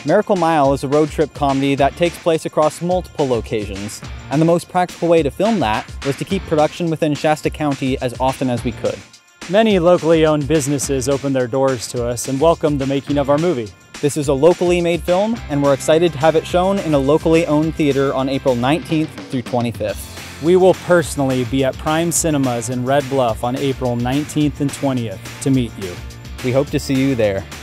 Miracle Mile is a road trip comedy that takes place across multiple locations, and the most practical way to film that was to keep production within Shasta County as often as we could. Many locally owned businesses opened their doors to us and welcomed the making of our movie. This is a locally made film, and we're excited to have it shown in a locally owned theater on April 19th through 25th. We will personally be at Prime Cinemas in Red Bluff on April 19th and 20th to meet you. We hope to see you there.